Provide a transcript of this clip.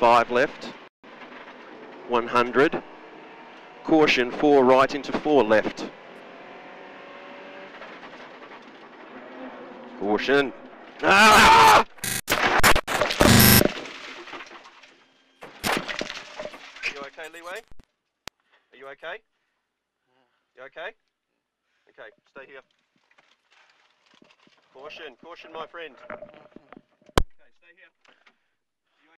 5 left. 100. Caution, 4 right into 4 left. Caution. Ah! Are you okay, Leeway? Are you okay? You okay? Okay, stay here. Caution, caution, my friend.